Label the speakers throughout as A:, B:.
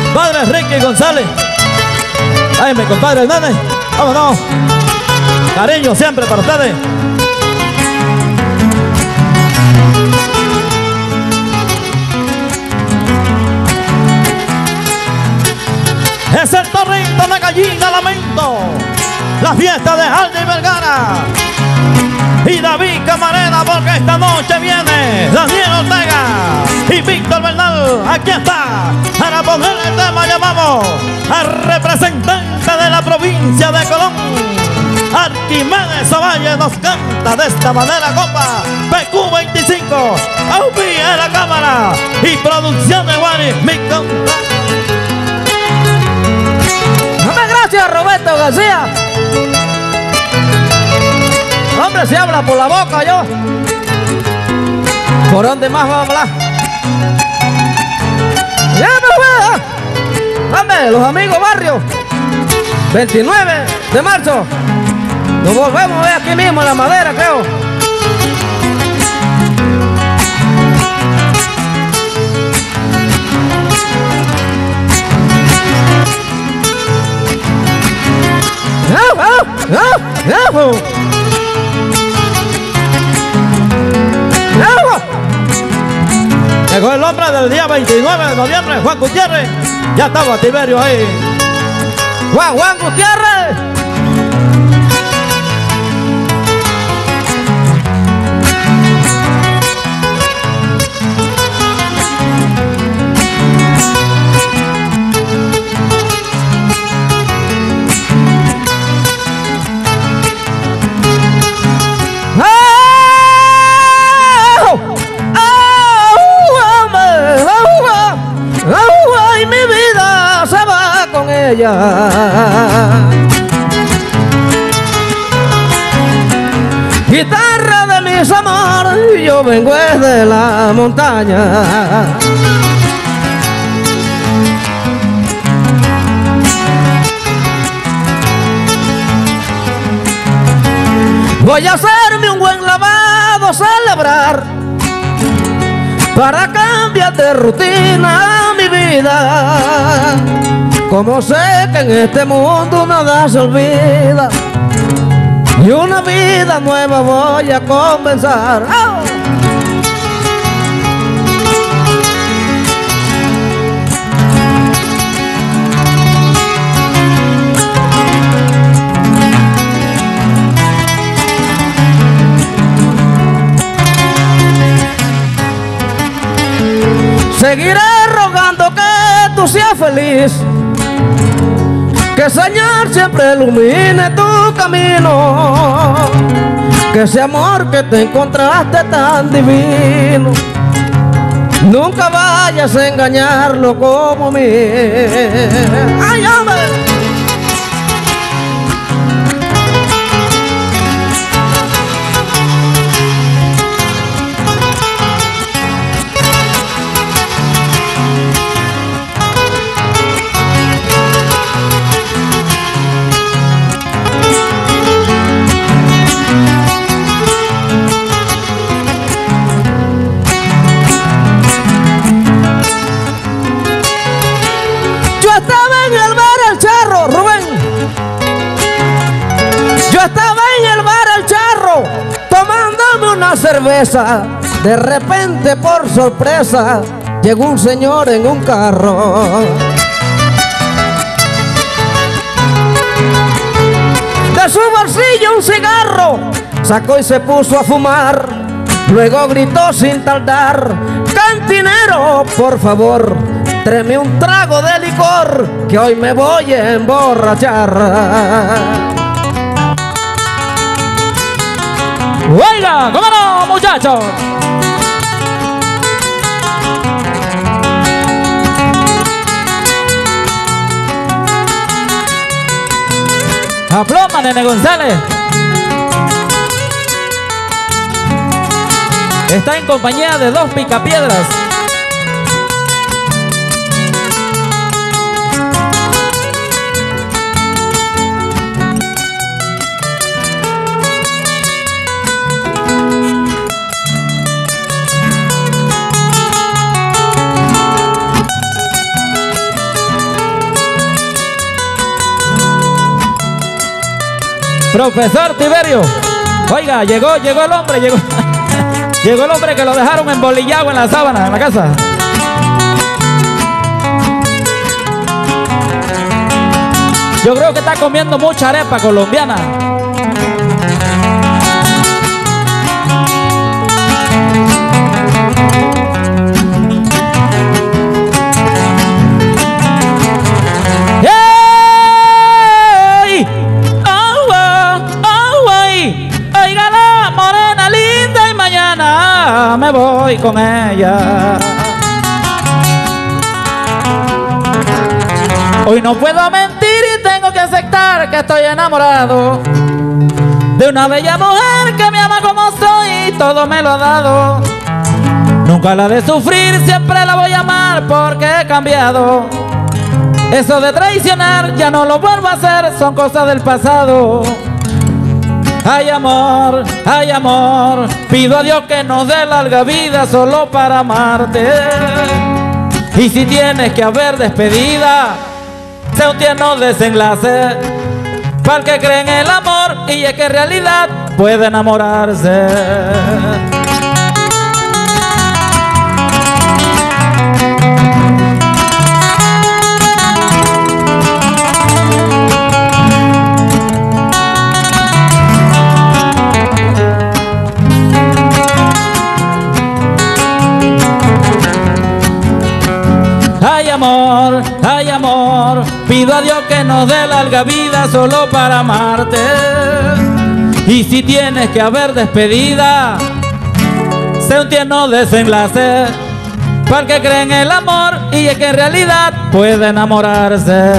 A: Padre Ricky González. Ay, mi compadre Hernández. Vámonos. Cariño siempre para ustedes. Es el torrito de Gallina Lamento, la fiesta de Aldi Vergara y David Camarena, porque esta noche viene Daniel Ortega y Víctor Bernal. Aquí está, para poner el tema llamamos al representante de la provincia de Colón, Arquimedes Ovalle. Nos canta de esta manera, compa. PQ25, Aupi en la cámara y producción de Wari, mi compa.
B: Gracias, Roberto García. Hombre, si habla por la boca yo. ¿Por dónde más va a hablar? ¡Ya me voy! Hombre, los amigos barrio. 29 de marzo. Nos volvemos a ver aquí mismo en La Madera, creo.
A: Llegó el hombre del día 29 de noviembre, Juan Gutiérrez. Ya estaba Tiberio ahí.
B: Juan Gutiérrez.
C: Ay, mi vida se va con ella. Guitarra de mis amores, yo vengo de la montaña. Voy a hacerme un buen lavado, celebrar, para cambiar de rutina mi vida. Como sé que en este mundo nada se olvida, y una vida nueva voy a comenzar. ¡Oh! Seguiré rogando que tú seas feliz, que el Señor siempre ilumine tu camino, que ese amor que te encontraste tan divino, nunca vayas a engañarlo como a mí. ¡Ay, hombre! Una cerveza, de repente por sorpresa llegó un señor en un carro. De su bolsillo un cigarro sacó y se puso a fumar. Luego gritó sin tardar: cantinero, por favor, tráeme un trago de licor, que hoy me voy a emborrachar.
B: Oiga, ¿cómo no, muchachos? Aploma, Nene González. Está en compañía de dos picapiedras.
D: Profesor Tiberio. Oiga, llegó el hombre, llegó el hombre que lo dejaron embolillado en la sábana, en la casa. Yo creo que está comiendo mucha arepa colombiana. Oiga la morena linda y mañana me voy con ella. Hoy no puedo mentir y tengo que aceptar que estoy enamorado de una bella mujer que me ama como soy y todo me lo ha dado. Nunca la de sufrir, siempre la voy a amar porque he cambiado. Eso de traicionar ya no lo vuelvo a hacer, son cosas del pasado. Ay amor, pido a Dios que nos dé larga vida solo para amarte. Y si tienes que haber despedida, sea un tierno desenlace, para el que cree en el amor y es que en realidad puede enamorarse. Ay amor, pido a Dios que nos dé larga vida solo para amarte. Y si tienes que haber despedida, sea un tierno desenlace, para el que cree en el amor y es que en realidad puede enamorarse.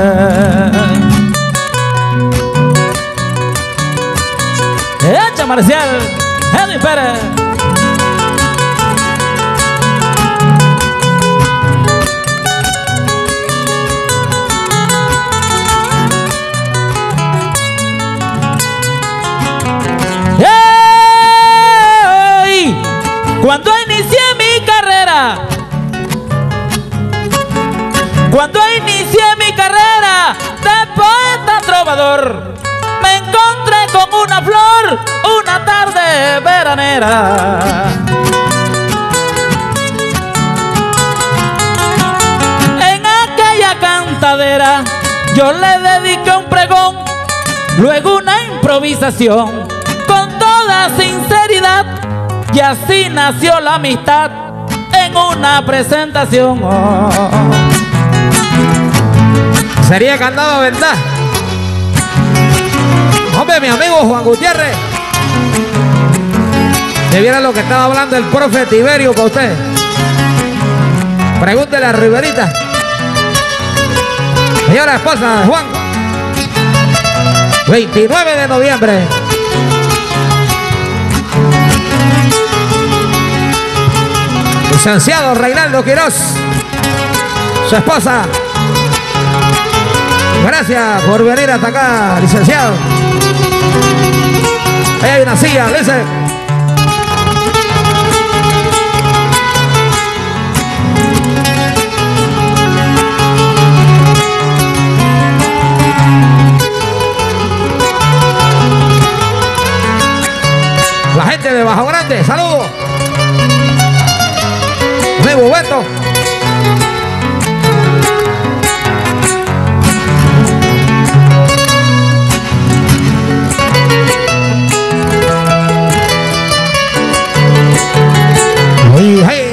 D: Echa Marcial, Edwin Pérez. Cuando inicié mi carrera, de poeta trovador, me encontré con una flor una tarde veranera. En aquella cantadera yo le dediqué un pregón, luego una improvisación con toda sinceridad. Y así nació la amistad en una presentación. Oh.
B: Sería cantado, ¿verdad? Hombre, mi amigo Juan Gutiérrez, que viera lo que estaba hablando el profe Tiberio para usted. Pregúntele a Riverita. Señora esposa de Juan, 29 de noviembre. Licenciado Reinaldo Quiroz, su esposa. Gracias por venir hasta acá, licenciado. Ahí hay una silla, dice. La gente de Bajo Grande, saludos. Amigo Beto. Hey, hey.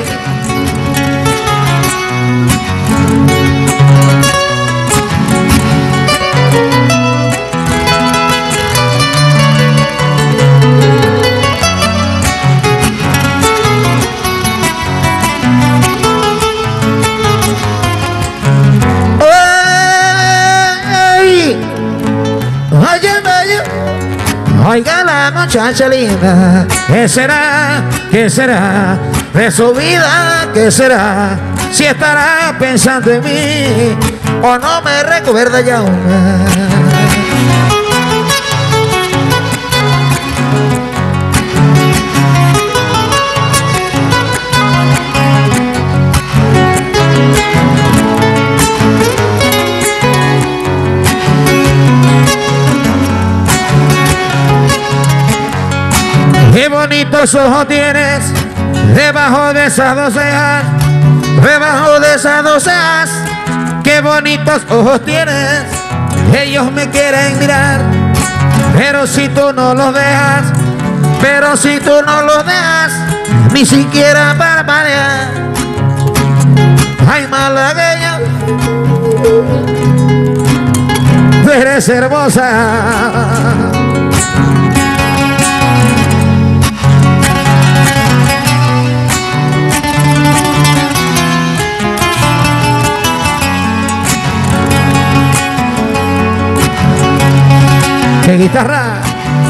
B: Oiga la muchacha linda, ¿qué será? ¿Qué será? De su vida, ¿qué será? Si estará pensando en mí o no me recuerda ya una. qué bonitos ojos tienes debajo de esas dos cejas, debajo de esas dos cejas. Qué bonitos ojos tienes, ellos me quieren mirar, pero si tú no los dejas, pero si tú no los dejas, ni siquiera parpadear. Ay, malagueña, tú eres hermosa. ¡Qué guitarra!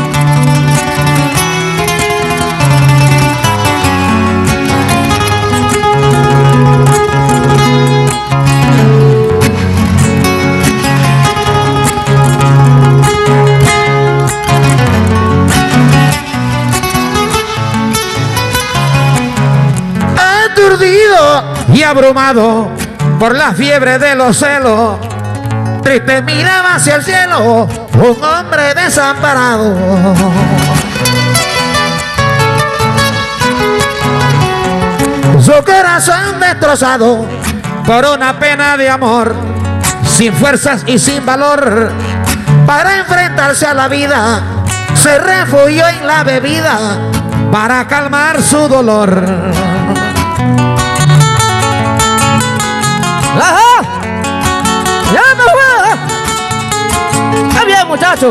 B: Aturdido y abrumado por la fiebre de los celos, triste miraba hacia el cielo un hombre desamparado. Su corazón destrozado por una pena de amor, sin fuerzas y sin valor para enfrentarse a la vida, se refugió en la bebida para calmar su dolor.
C: ¡Ajá! ¡Ya me fue! ¡Está bien, muchachos!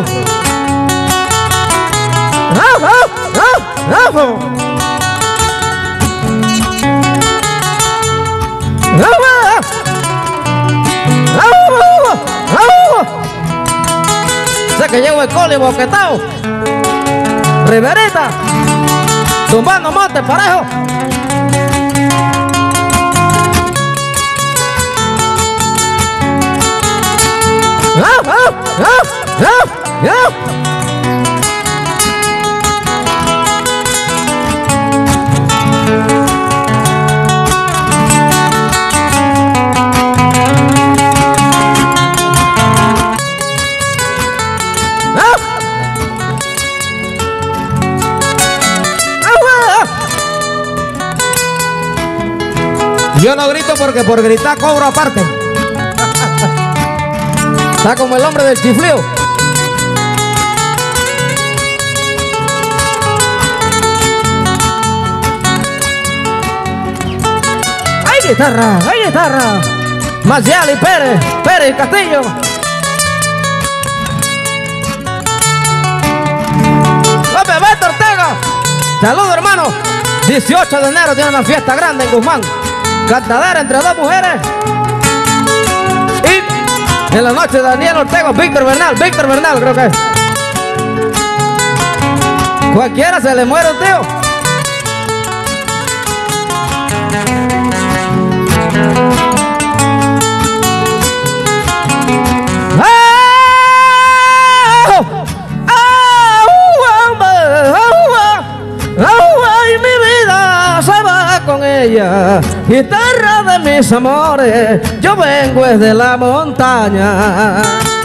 C: ¡Rafa! ¡Rafa! Sé que llevo el coli boquetado, Riverita, tumbando monte parejo.
B: Yo no grito porque por gritar cobro aparte.
C: Está como el hombre del chiflío. ¡Ay, guitarra! ¡Ay, guitarra! Marcial y Pérez, Pérez y Castillo. López Beto Ortega. Saludos, hermano. 18 de enero tiene una fiesta grande en Guzmán. Cantadera entre dos mujeres. Y en la noche Daniel Ortega, Víctor Bernal creo que es. Cualquiera se le muere un tío. Ay, mi vida se va con ella, guitarra de mis amores, yo vengo desde la montaña.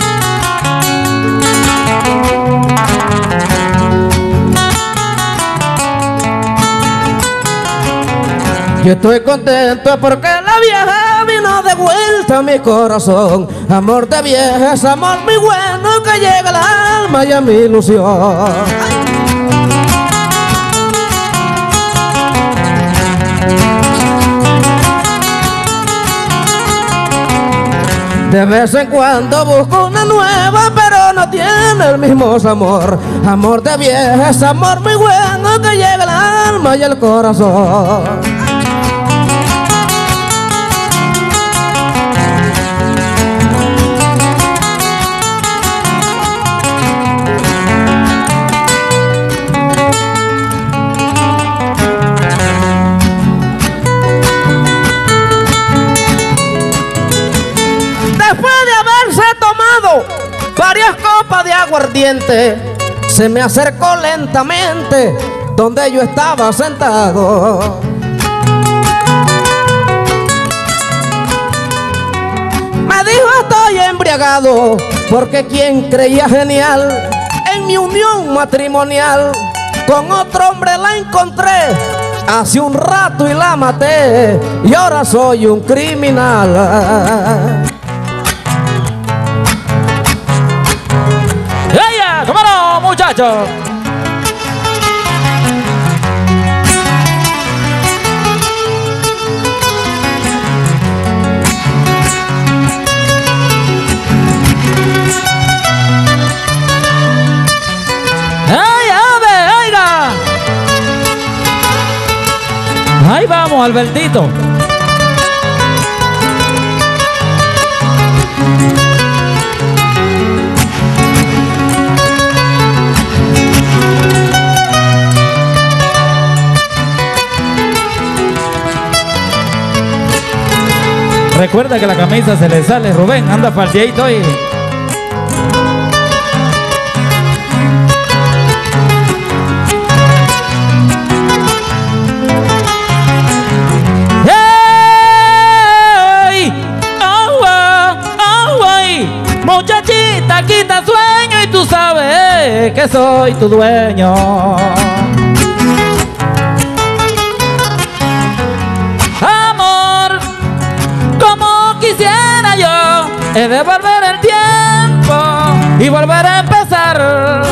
C: Yo estoy contento porque la vieja vino de vuelta a mi corazón. Amor de vieja es amor muy bueno que llega al alma y a mi ilusión. De vez en cuando busco una nueva, pero no tiene el mismo sabor. Amor de vieja es amor muy bueno que llega al alma y al corazón. Varias copas de aguardiente, se me acercó lentamente donde yo estaba sentado. Me dijo: estoy embriagado porque quien creía genial en mi unión matrimonial con otro hombre la encontré hace un rato y la maté, y ahora soy un criminal.
D: ¡Ella! ¡Cómo no, muchachos! Ahí vamos, Albertito. Recuerda que la camisa se le sale, Rubén, anda faldeadito y... Muchachita, quita sueño y tú sabes que soy tu dueño. Amor, como quisiera yo devolver el tiempo y volver a empezar.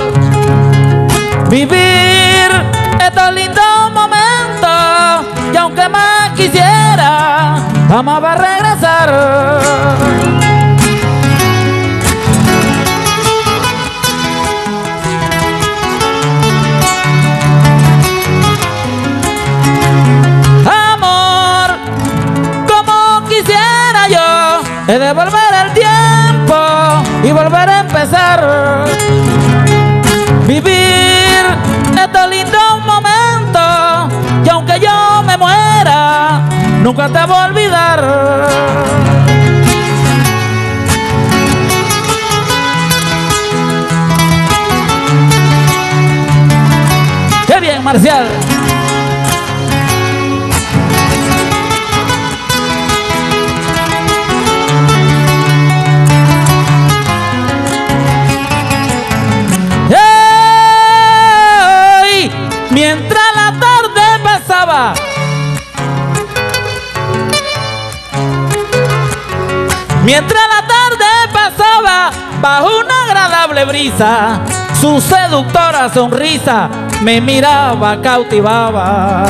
D: Vivir estos lindos momentos y aunque más quisiera, vamos a regresar. Es devolver el tiempo y volver a empezar. Vivir estos lindos momentos y aunque yo me muera, nunca te voy a olvidar. ¡Qué bien, Marcial! Mientras la tarde pasaba, mientras la tarde pasaba, bajo una agradable brisa, su seductora sonrisa me miraba, cautivaba.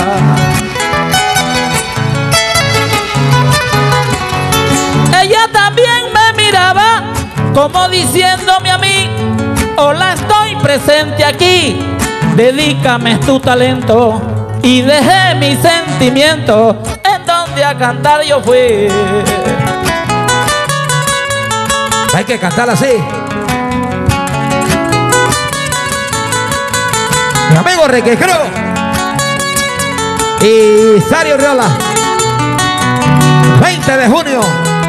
D: Ella también me miraba, como diciéndome a mí: hola, estoy presente aquí. Dedícame tu talento y dejé mi sentimiento en donde a cantar yo fui.
B: Hay que cantar así. Mi amigo Requejero y Sario Riola, 20 de junio,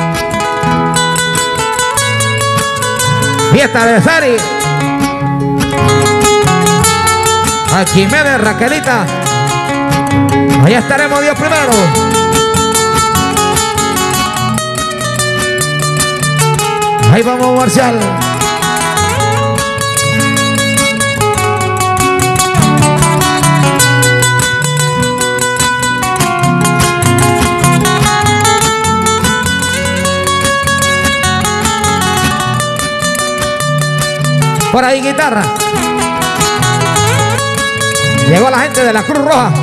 B: fiesta de Sari. Aquí me de Raquelita, allá estaremos Dios primero. Ahí vamos, Marcial. Por ahí guitarra. Llegó la gente de la Cruz Roja.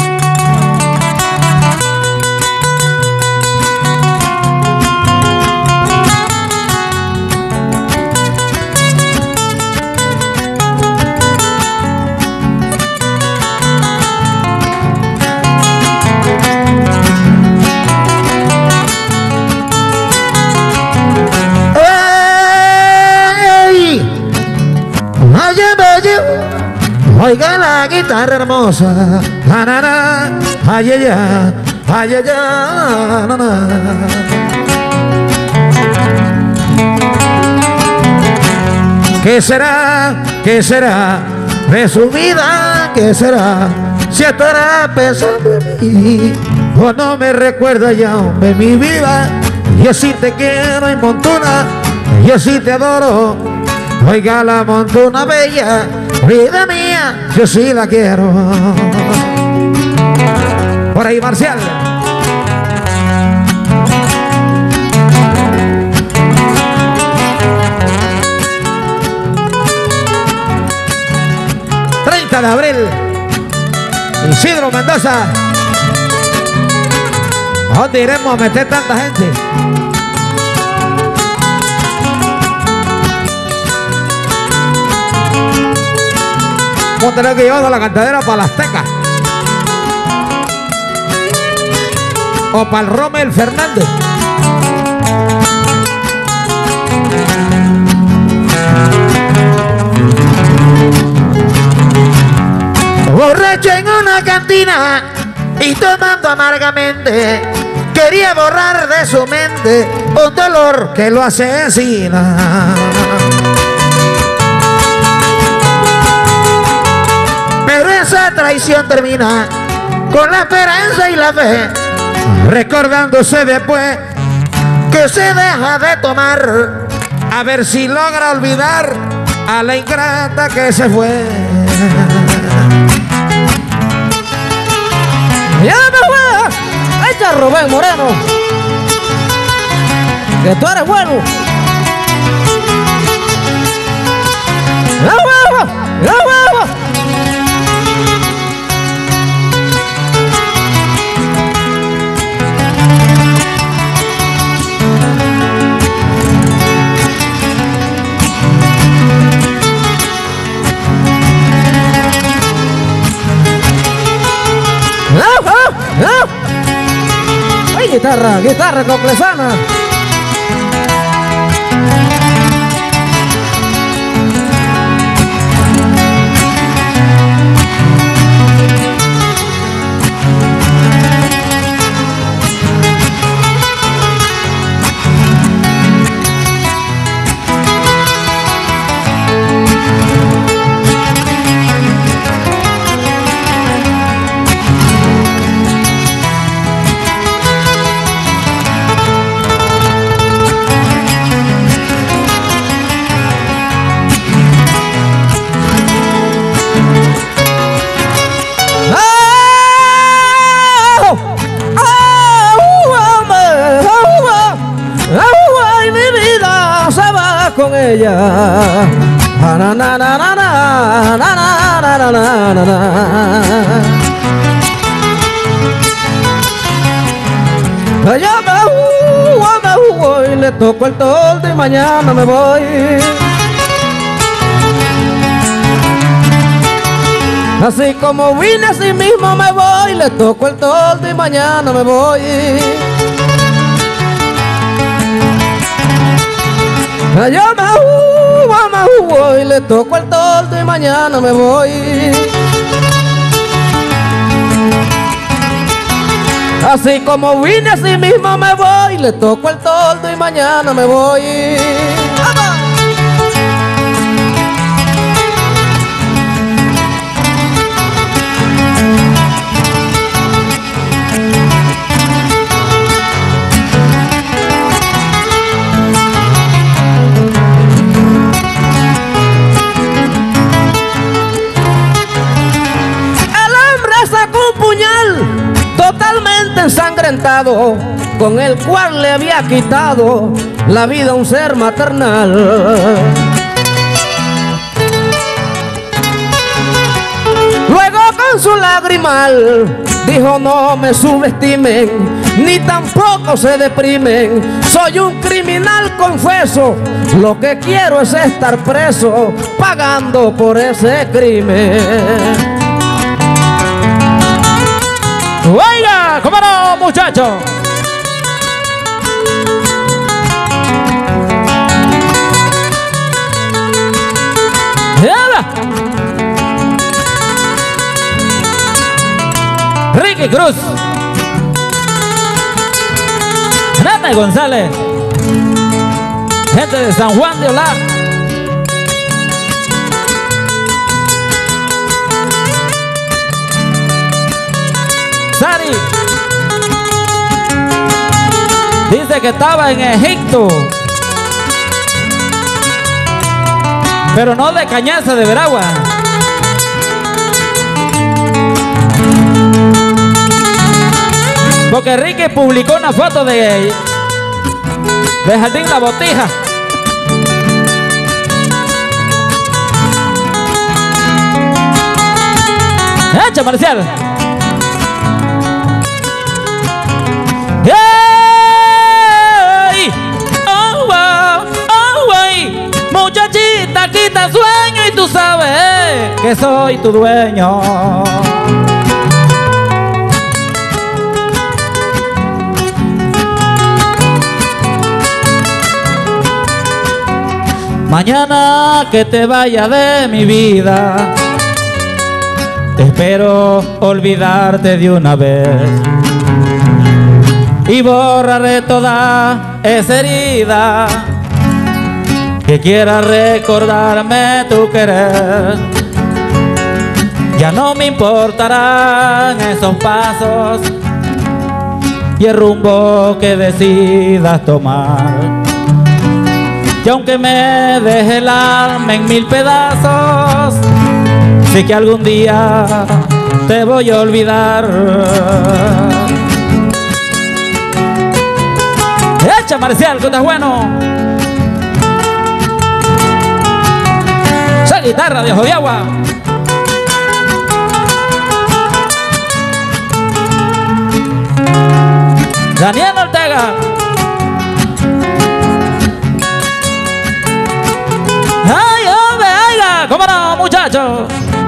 B: Oiga la guitarra hermosa, na, na, na, ay, ay, ay, ay, ay, na, na. ¿Qué será? ¿Qué será de su vida? ¿Qué será? Si estará pensando en mí o no me recuerda ya, hombre, mi vida. Yo sí te quiero en montuna, yo sí te adoro. Oiga la montuna bella, Vida mía, yo sí la quiero. Por ahí, Marcial. De abril, Isidro Mendoza. ¿A dónde iremos a meter tanta gente? Vamos a tener que llevar la cantadera para las Tecas o para el Rommel Fernández. Borracho en una cantina y tomando amargamente, quería borrar de su mente un dolor que lo asesina. Pero esa traición termina con la esperanza y la fe, recordándose después que se deja de tomar, a ver si logra olvidar a la ingrata que se fue.
C: ¡Ya me fue! ¡Echa Rubén Moreno! ¡Que tú eres bueno! ¡Ya huevo! ¡Ya huevo! ¡Ay, guitarra! ¡Guitarra coclesana! Con ella, na na na na na na na na na na. Ella me voy, le toco el toldo y mañana me voy. Así como vine, así mismo me voy, le toco el toldo y mañana me voy. Yo me voy, le toco el toldo y mañana me voy. Así como vine, así mismo me voy, le toco el toldo y mañana me voy. ¡Vamos! Totalmente ensangrentado, con el cual le había quitado la vida a un ser maternal. Luego con su lagrimal dijo: no me subestimen, ni tampoco se deprimen. Soy un criminal, confeso, lo que quiero es estar preso, pagando por ese crimen.
D: Oiga, cómo no, muchachos. Ricky Cruz, Nata González, gente de San Juan de Olá. Sari dice que estaba en Egipto, pero no de Cañaza, de Veragua. porque Ricky publicó una foto de Jardín La Botija. ¡Echa, Marcial! ¡Hey! ¡Oh, wow! ¡Oh, wey! Muchachita, quita sueño y tú sabes que soy tu dueño. Mañana que te vaya de mi vida, espero olvidarte de una vez y borraré toda esa herida que quiera recordarme tu querer. Ya no me importarán esos pasos y el rumbo que decidas tomar. Y aunque me deje el alma en mil pedazos, sé que algún día te voy a olvidar. ¡Echa, Marcial, que estás bueno! ¡Esa guitarra de Ojo de Agua! Daniel Ortega. ¡Ay, hombre, oiga! ¿Cómo no, muchachos?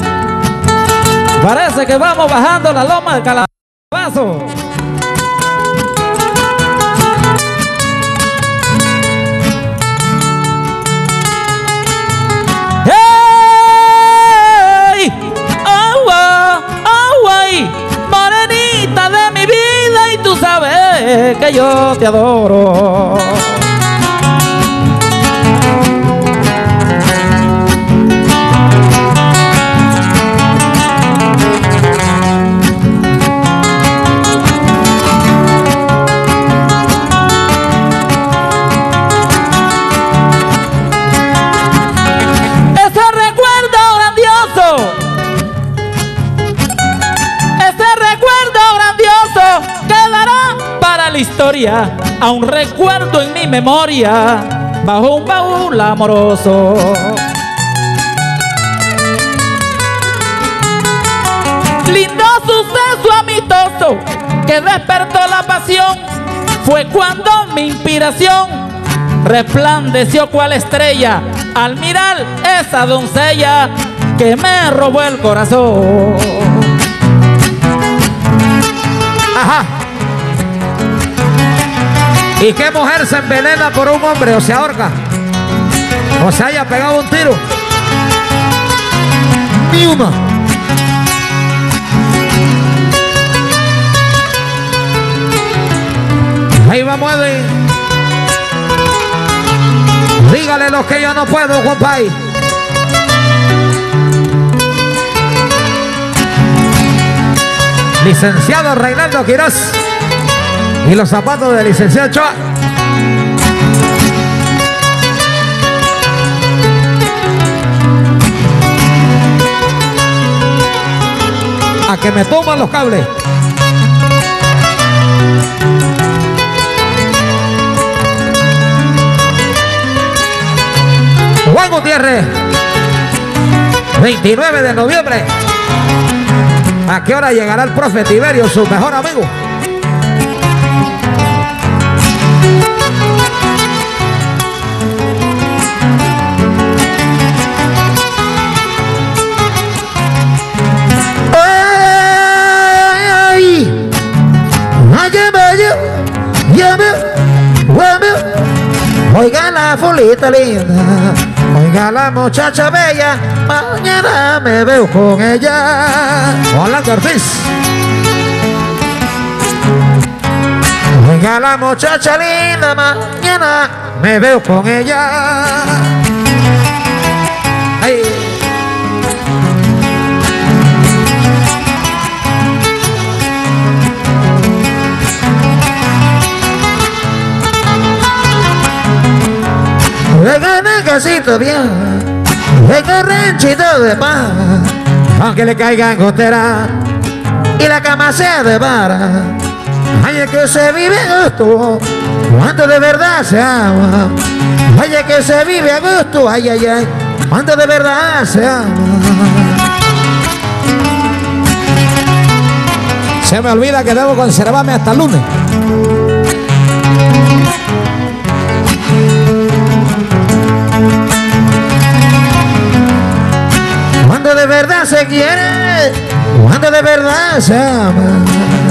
D: Parece que vamos bajando la loma del Calabazo. ¡Hey! ¡Agua! ¡Agua! Morenita de mi vida, y tú sabes que yo te adoro. Historia, aún recuerdo en mi memoria bajo un baúl amoroso. Lindo suceso amistoso que despertó la pasión fue cuando mi inspiración resplandeció cual estrella al mirar esa doncella que me robó el corazón.
B: Ajá. ¿Y qué mujer se envenena por un hombre o se ahorca o se haya pegado un tiro? Ni una. Ahí vamos, Edwin. Dígale lo que yo no puedo, compadre. Licenciado Reinaldo Quiroz. Y los zapatos del licenciado Choa. A que me toman los cables. Juan Gutiérrez, 29 de noviembre. ¿A qué hora llegará el profe Tiberio, su mejor amigo? Oiga la fulita linda, oiga la muchacha bella, mañana me veo con ella. Hola, Garcís. Oiga la muchacha linda, mañana me veo con ella. Ay. En el casito bien, en el ranchito de paz, aunque le caigan goteras y la cama sea de vara, Vaya que se vive a gusto cuando de verdad se ama. Vaya que se vive a gusto, ay, ay, ay, cuando de verdad se ama.
C: Se me olvida que debo conservarme hasta el lunes.
B: Cuando de verdad se quiere, cuando de verdad se ama.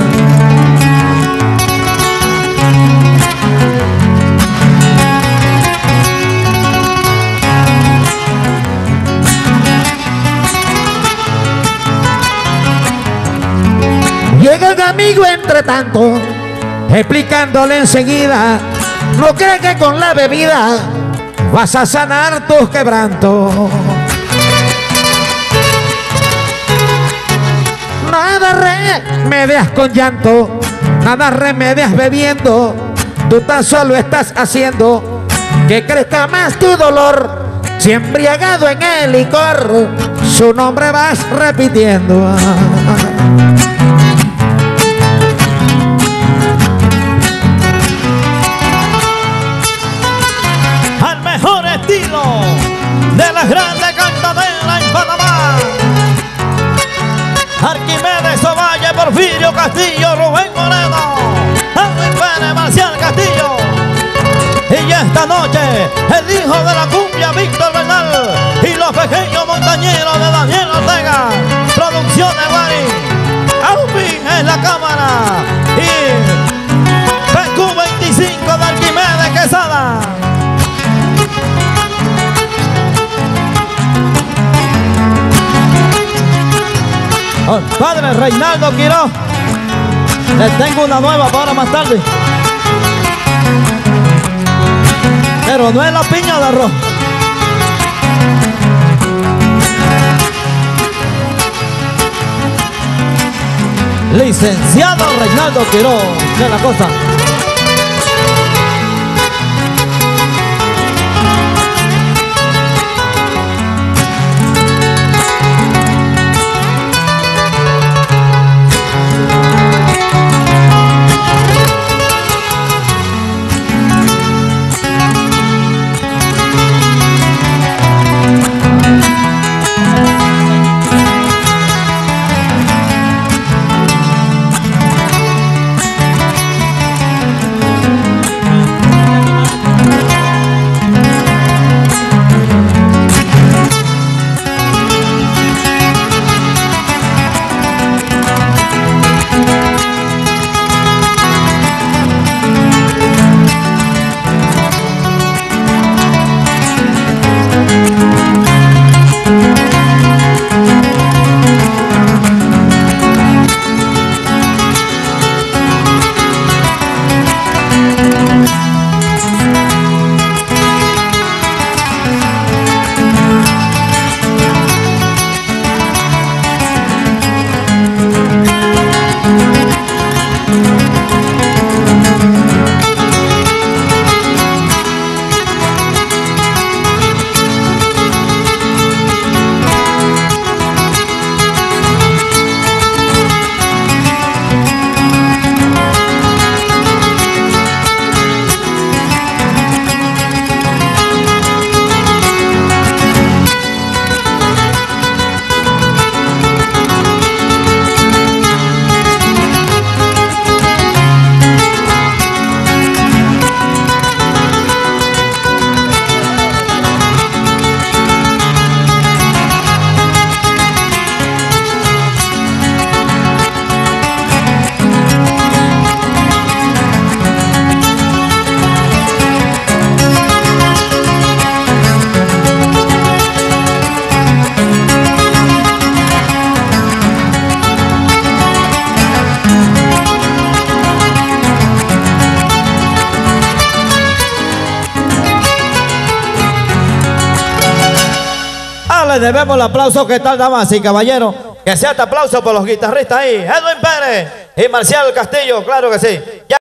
B: Llega el amigo entre tanto, explicándole enseguida, no cree que con la bebida vas a sanar tus quebrantos. Nada remedias con llanto, nada remedias bebiendo, tú tan solo estás haciendo que crezca más tu dolor. Si embriagado en el licor, su nombre vas repitiendo.
A: Al mejor estilo de las grandes cantaderas en Panamá. Arquimedes Ovalle, Porfirio Castillo, Rubén Moreno, Edwin Pérez, Marcial Castillo. Y esta noche, el hijo de la cumbia, Víctor Bernal, y los pequeños montañeros de Daniel Ortega. Producciones Guari, Alvin en la cámara y PQ25 de Arquimedes Quesada. Oh, padre Reinaldo Quiroz, les tengo una nueva para más tarde, pero no es la piña de arroz. Licenciado Reinaldo Quiroz de la Costa. Le debemos el aplauso. ¿Qué tal, damas y caballeros? Que sea este aplauso por los guitarristas ahí, Edwin Pérez y Marcial Castillo, claro que sí.